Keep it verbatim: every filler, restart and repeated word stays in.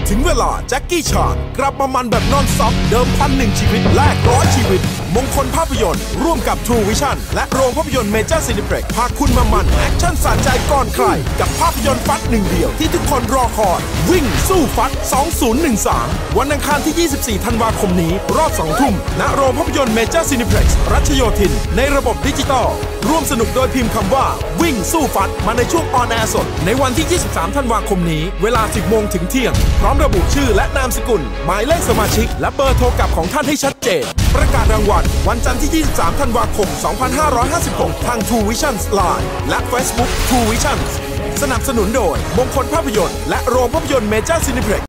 ถึงเวลาแจ็คกี้ชานกลับมามันแบบนอนซ็อกเดิมพันหนึ่งชีวิตแลกร้อยชีวิตมงคลภาพยนตร์ร่วมกับ True Vision และโรงภาพยนตร์เมเจอร์ซีนิเพล็กซ์พาคุณมามันแอคชั่นสะใจก่อนใครกับภาพยนตร์ฟัดหนึ่งเดียวที่ทุกคนรอคอยวิ่งสู้ฟัดสองพันสิบสามวันอังคารที่ยี่สิบสี่ธันวาคมนี้รอบสองทุ่มณโรงภาพยนตร์เมเจอร์ซีนิเพล็กซ์รัชโยธินในระบบดิจิตอลร่วมสนุกโดยพิมพ์คำว่าวิ่งสู้ฟัดมาในช่วงออนแอร์สดในวันที่ยี่สิบสามธันวาคมนี้เวลาสิบโมงถึงเที่ยงพร้อมระบุชื่อและนามสกุลหมายเลขสมาชิกและเบอร์โทรกลับของท่านให้ชัดเจนประกาศรางวัลวันจันทร์ที่ยี่สิบสามธันวาคมสองพันห้าร้อยห้าสิบหกทาง True Vision ไลน์ และ Facebook True Vision สนับสนุนโดยมงคลภาพยนตร์และโรงภาพยนตร์เมเจอร์ซีนิเพล็กซ์